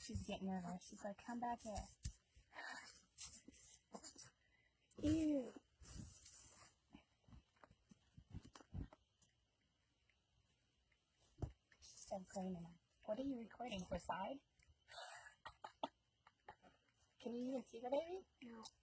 She's getting nervous. She's like, come back here. Ew. She's still cleaning up. What are you recording? For side? Can you even see the baby? No.